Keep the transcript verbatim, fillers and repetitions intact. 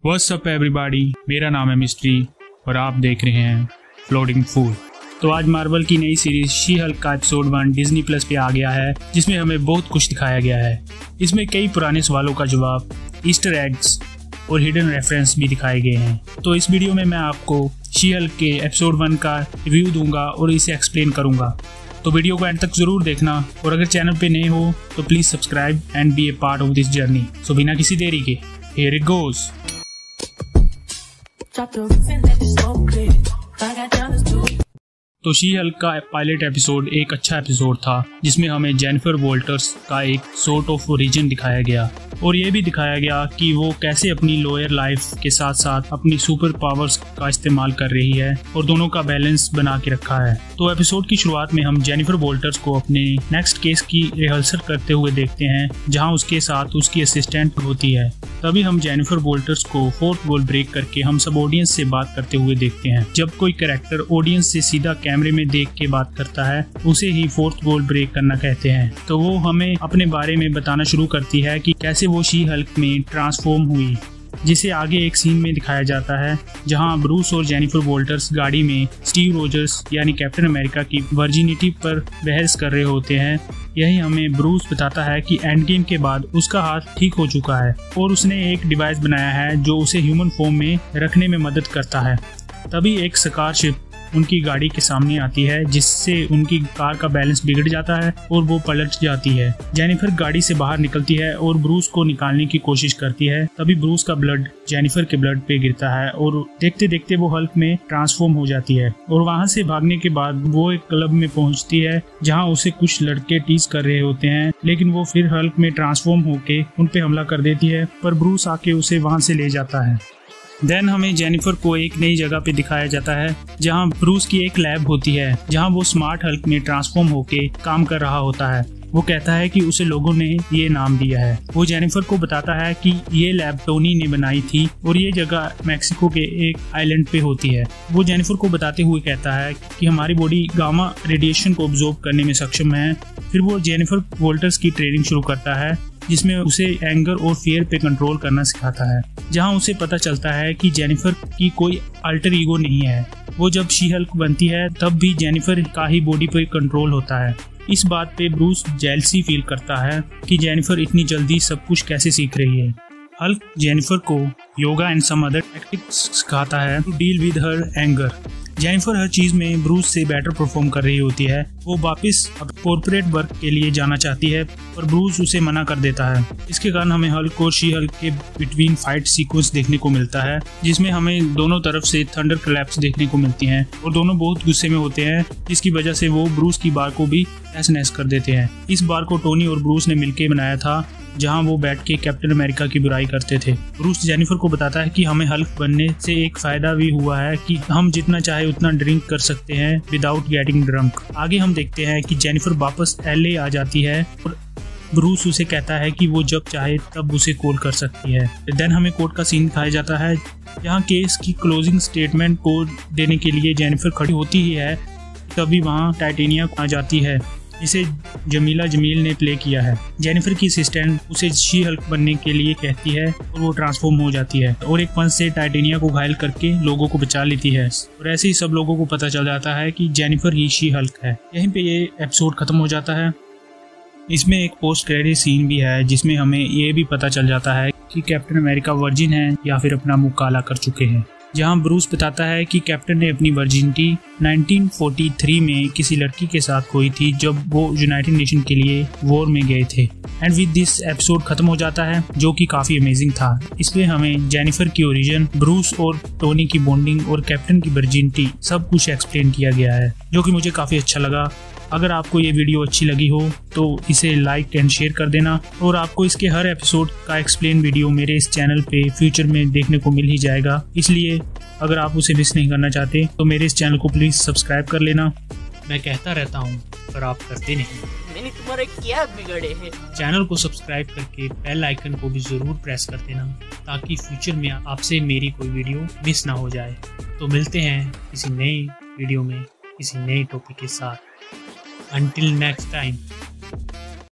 What's up everybody, मेरा नाम है मिस्ट्री और आप देख रहे हैं फ्लोटिंग फूल। तो आज मार्वल की नई सीरीज शी हल्क का एपिसोड वन डिज्नी प्लस पे आ गया है, जिसमें हमें बहुत कुछ दिखाया गया है। इसमें कई पुराने सवालों का जवाब, ईस्टर एग्स और हिडन रेफरेंस भी दिखाए गए हैं। तो इस वीडियो में मैं आपको शी हल्क के एपिसोड वन का रिव्यू दूंगा और इसे एक्सप्लेन करूंगा। तो वीडियो को एंड तक जरूर देखना और अगर चैनल पे नए हो तो please subscribe and be a part of this journey. So बिना किसी देरी के हियर इट गोज। तो शी हल्क का पायलट एपिसोड एक अच्छा एपिसोड था, जिसमें हमें जेनिफर वोल्टर्स का एक सॉर्ट ऑफ ओरिजिन दिखाया गया और ये भी दिखाया गया कि वो कैसे अपनी लोअर लाइफ के साथ साथ अपनी सुपर पावर्स का इस्तेमाल कर रही है और दोनों का बैलेंस बना के रखा है। तो एपिसोड की शुरुआत में हम जेनिफर वोल्टर्स को अपने नेक्स्ट केस की रिहर्सल करते हुए देखते हैं, जहां उसके साथ उसकी असिस्टेंट होती है। तभी हम जेनिफर वोल्टर्स को फोर्थ वॉल ब्रेक करके हम सब ऑडियंस से बात करते हुए देखते हैं। जब कोई कैरेक्टर ऑडियंस से सीधा कैमरे में देख के बात करता है, उसे ही फोर्थ वॉल ब्रेक करना कहते हैं। तो वो हमें अपने बारे में बताना शुरू करती है कि कैसे वो शी हल्क में ट्रांसफॉर्म हुई, जिसे आगे एक सीन में दिखाया जाता है, जहां ब्रूस और जेनिफर वोल्टर्स गाड़ी में स्टीव रोजर्स यानी कैप्टन अमेरिका की वर्जिनिटी पर बहस कर रहे होते हैं। यही हमें ब्रूस बताता है कि एंड गेम के बाद उसका हाथ ठीक हो चुका है और उसने एक डिवाइस बनाया है जो उसे ह्यूमन फॉर्म में रखने में मदद करता है। तभी एक स्कारशिप उनकी गाड़ी के सामने आती है, जिससे उनकी कार का बैलेंस बिगड़ जाता है और वो पलट जाती है। जेनिफर गाड़ी से बाहर निकलती है और ब्रूस को निकालने की कोशिश करती है। तभी ब्रूस का ब्लड जेनिफर के ब्लड पे गिरता है और देखते देखते वो हल्क में ट्रांसफॉर्म हो जाती है। और वहां से भागने के बाद वो एक क्लब में पहुंचती है, जहां उसे कुछ लड़के टीज कर रहे होते हैं, लेकिन वो फिर हल्क में ट्रांसफॉर्म होके उन पे हमला कर देती है, पर ब्रूस आके उसे वहां से ले जाता है। देन हमें जेनिफर को एक नई जगह पे दिखाया जाता है, जहां ब्रूस की एक लैब होती है, जहां वो स्मार्ट हल्क में ट्रांसफॉर्म होके काम कर रहा होता है। वो कहता है कि उसे लोगों ने ये नाम दिया है। वो जेनिफर को बताता है कि ये लैब टोनी ने बनाई थी और ये जगह मैक्सिको के एक आइलैंड पे होती है। वो जेनिफर को बताते हुए कहता है कि हमारी बॉडी गामा रेडिएशन को ऑब्जॉर्ब करने में सक्षम है। फिर वो जेनिफर वोल्टर्स की ट्रेनिंग शुरू करता है, जिसमें उसे एंगर और फियर पे कंट्रोल करना सिखाता है, जहां उसे पता चलता है कि जेनिफर की कोई अल्टर ईगो नहीं है। वो जब शी हल्क बनती है तब भी जेनिफर का ही बॉडी पर कंट्रोल होता है। इस बात पे ब्रूस जेलसी फील करता है कि जेनिफर इतनी जल्दी सब कुछ कैसे सीख रही है। हल्क जेनिफर को yoga and some other tactics सिखाता है to deal with her anger. Jennifer हर चीज में ब्रूस से बेटर परफॉर्म कर रही होती है। वो वापस कॉर्पोरेट वर्क के लिए जाना चाहती है, पर ब्रूस उसे मना कर देता है। इसके कारण हमें हल्क और शी हल्क के बिटवीन फाइट सीक्वेंस देखने को मिलता है, जिसमें हमें दोनों तरफ से थंडर क्लैप्स देखने को मिलती हैं और दोनों बहुत गुस्से में होते हैं, जिसकी वजह से वो ब्रूस की बार को भी तहस नहस कर देते हैं। इस बार को टोनी और ब्रूस ने मिलकर बनाया था, जहां वो बैठ के कैप्टन अमेरिका की बुराई करते थे। ब्रूस जेनिफर को बताता है कि हमें हल्क बनने से एक फायदा भी हुआ है कि हम जितना चाहे उतना ड्रिंक कर सकते हैं विदाउट गेटिंग ड्रंक। आगे हम देखते हैं कि जेनिफर वापस एलए आ जाती है और ब्रूस उसे कहता है कि वो जब चाहे तब उसे कॉल कर सकती है। देन हमें कोर्ट का सीन दिखाया जाता है, जहाँ केस की क्लोजिंग स्टेटमेंट को देने के लिए जेनिफर खड़ी होती ही है। तभी वहाँ टाइटेनिया आ जाती है, इसे जमीला जमील ने प्ले किया है। जेनिफर की असिस्टेंट उसे शी हल्क बनने के लिए कहती है और वो ट्रांसफॉर्म हो जाती है और एक पंच से टाइटेनिया को घायल करके लोगों को बचा लेती है। और ऐसे ही सब लोगों को पता चल जाता है कि जेनिफर ही शी हल्क है। यहीं पे ये एपिसोड खत्म हो जाता है। इसमें एक पोस्ट क्रेडिट सीन भी है, जिसमें हमें ये भी पता चल जाता है कि कैप्टन अमेरिका वर्जिन है या फिर अपना मुंह काला कर चुके हैं, जहां ब्रूस बताता है कि कैप्टन ने अपनी वर्जिनिटी नाइनटीन फोर्टी थ्री में किसी लड़की के साथ खोई थी, जब वो यूनाइटेड नेशन के लिए वॉर में गए थे। एंड विद दिस एपिसोड खत्म हो जाता है, जो कि काफी अमेजिंग था। इसमें हमें जेनिफर की ओरिजिन, ब्रूस और टोनी की बॉन्डिंग और कैप्टन की वर्जिनिटी सब कुछ एक्सप्लेन किया गया है, जो कि मुझे काफी अच्छा लगा। अगर आपको ये वीडियो अच्छी लगी हो तो इसे लाइक एंड शेयर कर देना, और आपको इसके हर एपिसोड का एक्सप्लेन वीडियो मेरे इस चैनल पे फ्यूचर में देखने को मिल ही जाएगा। इसलिए अगर आप उसे मिस नहीं करना चाहते तो मेरे इस चैनल को प्लीज सब्सक्राइब कर लेना। मैं कहता रहता हूँ पर आप करते नहीं। मैंने तुम्हारे क्या बिगड़े हैं? चैनल को सब्सक्राइब करके बेल आइकन को भी जरूर प्रेस कर देना, ताकि फ्यूचर में आपसे मेरी कोई वीडियो मिस ना हो जाए। तो मिलते हैं किसी नई वीडियो में किसी नए टॉपिक के साथ। Until next time.